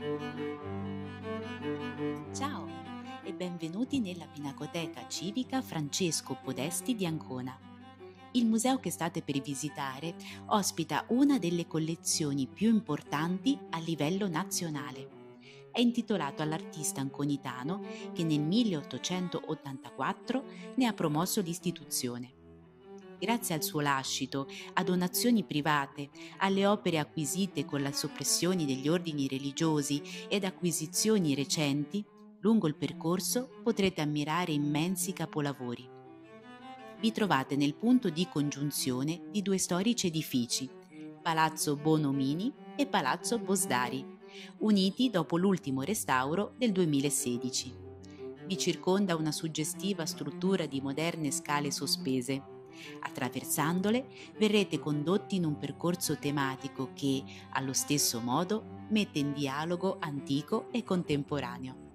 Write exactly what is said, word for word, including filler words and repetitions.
Ciao e benvenuti nella Pinacoteca Civica Francesco Podesti di Ancona. Il museo che state per visitare ospita una delle collezioni più importanti a livello nazionale. È intitolato all'artista anconitano che nel milleottocentottantaquattro ne ha promosso l'istituzione. Grazie al suo lascito, a donazioni private, alle opere acquisite con le soppressioni degli ordini religiosi ed acquisizioni recenti, lungo il percorso potrete ammirare immensi capolavori. Vi trovate nel punto di congiunzione di due storici edifici, Palazzo Bonomini e Palazzo Bosdari, uniti dopo l'ultimo restauro del duemilasedici. Vi circonda una suggestiva struttura di moderne scale sospese. Attraversandole verrete condotti in un percorso tematico che, allo stesso modo, mette in dialogo antico e contemporaneo.